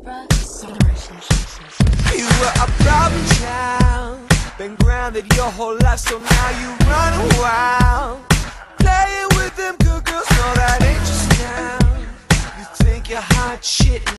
You were a problem child, been grounded your whole life, so now you run wild.